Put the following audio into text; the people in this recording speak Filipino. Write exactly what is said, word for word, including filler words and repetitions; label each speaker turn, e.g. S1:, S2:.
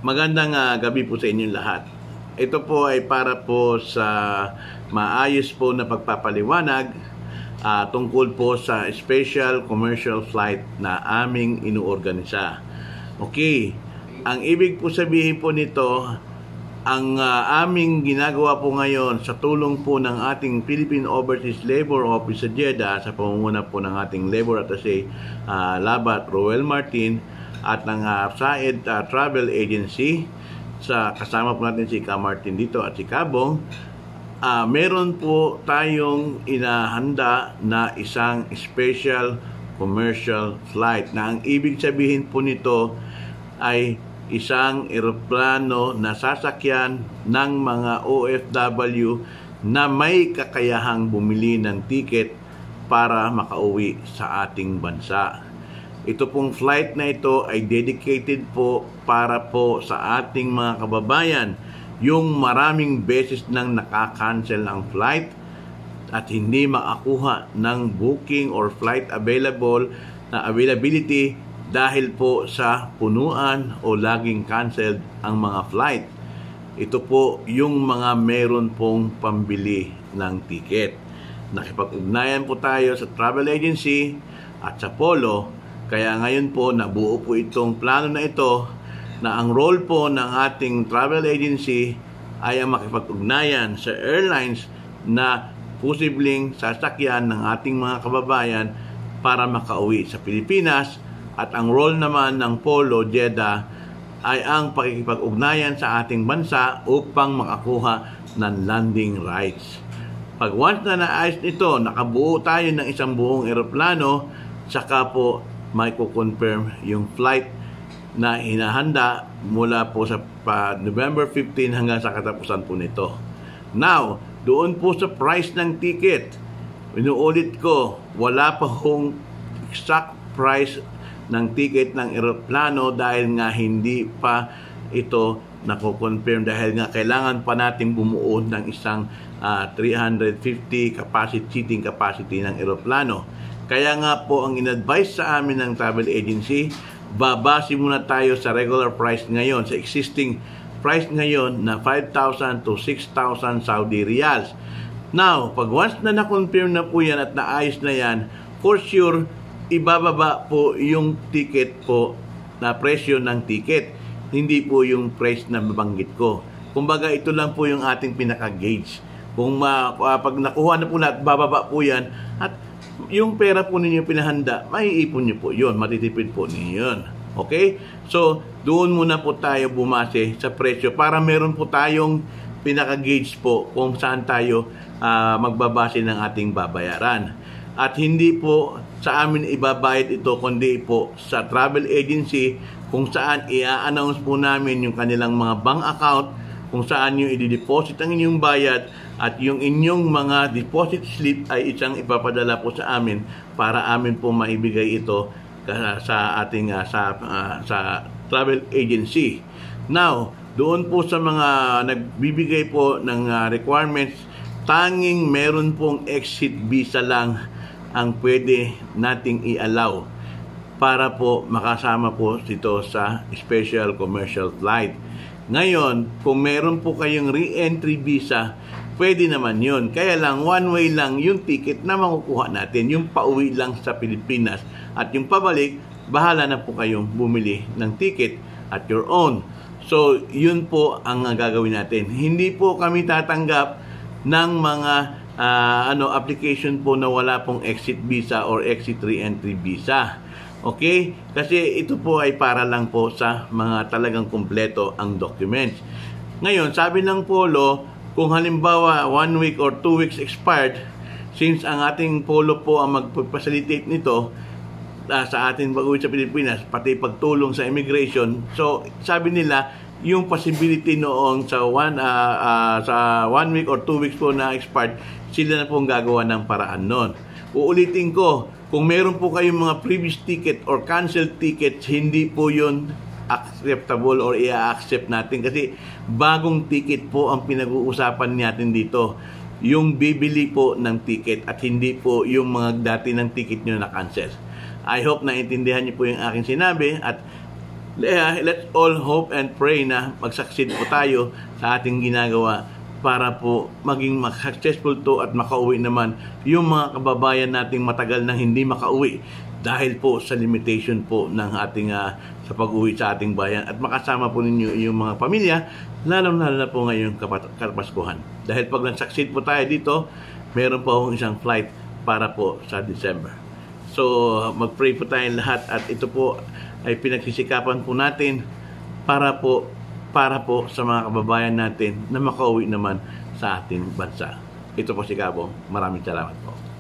S1: Magandang uh, gabi po sa inyong lahat. Ito po ay para po sa maayos po na pagpapaliwanag uh, tungkol po sa special commercial flight na aming inuorganisa. Okay, ang ibig po sabihin po nito, ang uh, aming ginagawa po ngayon sa tulong po ng ating Philippine Overseas Labor Office sa Jeddah sa pamumuno po ng ating Labor Attaché uh, Labat Roel Martin at ng uh, Said uh, Travel Agency, sa kasama po natin si Ka Martin dito at si Kabong, uh, meron po tayong inahanda na isang special commercial flight na ang ibig sabihin po nito ay isang eroplano na sasakyan ng mga O F W na may kakayahang bumili ng tiket para makauwi sa ating bansa. Ito pong flight na ito ay dedicated po para po sa ating mga kababayan yung maraming beses nang nakakancel ang flight at hindi makakuha ng booking or flight available na availability dahil po sa punuan o laging canceled ang mga flight. Ito po yung mga meron pong pambili ng tiket. Nakipag-ugnayan po tayo sa travel agency at sa Polo. Kaya ngayon po, nabuo po itong plano na ito na ang role po ng ating travel agency ay ang makipag-ugnayan sa airlines na posibleng sasakyan ng ating mga kababayan para makauwi sa Pilipinas. At ang role naman ng Polo Jeddah ay ang pakikipag-ugnayan sa ating bansa upang makakuha ng landing rights. Pag once na naayos nito, nakabuo tayo ng isang buong eroplano, saka po may ko-confirm yung flight na hinahanda mula po sa pa, November fifteenth hanggang sa katapusan po nito. Now, doon po sa price ng ticket, inuulit ko, wala pa hong exact price ng ticket ng eroplano dahil nga hindi pa ito nako-confirm dahil nga kailangan pa natin bumuo ng isang uh, three hundred fifty capacity seating capacity ng eroplano. Kaya nga po ang in-advise sa amin ng travel agency, babase muna tayo sa regular price ngayon, sa existing price ngayon na five thousand to six thousand Saudi Riyals. Now, pag once na na-confirm na po yan at naayos na yan, for sure, ibababa po yung ticket po na presyo ng ticket. Hindi po yung price na mabanggit ko. Kumbaga, ito lang po yung ating pinaka-gauge. Kung ma, uh, pag nakuha na po lahat, bababa po yan at yung pera po ninyo pinahanda, maiipon nyo po yun, matitipid po ninyo yun. Okay? So, doon muna po tayo bumase sa presyo para meron po tayong pinaka-gauge po kung saan tayo uh, magbabase ng ating babayaran. At hindi po sa amin ibabayad ito, kundi po sa travel agency kung saan i-announce po namin yung kanilang mga bank account, kung saan nyo i-deposit ang inyong bayad at yung inyong mga deposit slip ay isang ipapadala po sa amin para amin po maibigay ito sa ating uh, sa, uh, sa travel agency. Now, doon po sa mga nagbibigay po ng uh, requirements, tanging meron pong exit visa lang ang pwede nating i-allow para po makasama po dito sa special commercial flight. Ngayon, kung meron po kayong re-entry visa, pwede naman yun. Kaya lang, one way lang yung ticket na makukuha natin, yung pauwi lang sa Pilipinas. At yung pabalik, bahala na po kayong bumili ng ticket at your own. So, yun po ang gagawin natin. Hindi po kami tatanggap ng mga uh, ano application po na wala pong exit visa or exit re-entry visa. Okay? Kasi ito po ay para lang po sa mga talagang kumpleto ang documents. Ngayon, sabi ng Polo, kung halimbawa one week or two weeks expired, since ang ating Polo po ang mag-facilitate nito uh, sa ating pag-uwi sa Pilipinas, pati pagtulong sa immigration, so sabi nila, yung possibility noong sa one, uh, uh, sa one week or two weeks po na expired, sila na pong gagawa ng paraan nun. Uulitin ko, kung meron po kayong mga previous ticket or canceled tickets, hindi po yun acceptable or i-accept natin kasi bagong ticket po ang pinag-uusapan natin dito. Yung bibili po ng ticket at hindi po yung mga dati ng ticket nyo na cancel. I hope na intindihan niyo po yung aking sinabi at let's all hope and pray na mag-succeed po tayo sa ating ginagawa para po maging successful to at makauwi naman yung mga kababayan nating matagal nang hindi makauwi dahil po sa limitation po ng ating uh, sa pag-uwi sa ating bayan, at makasama po ninyo yung mga pamilya, lalong-lalo na po ngayong Kapaskuhan. Dahil pag nag-succeed po tayo dito, meron po akong isang flight para po sa December. So, mag-pray po tayong lahat, at ito po ay pinagsisikapan po natin para po para po sa mga kababayan natin na makauwi naman sa ating bansa. Ito po si Gabo. Maraming salamat po.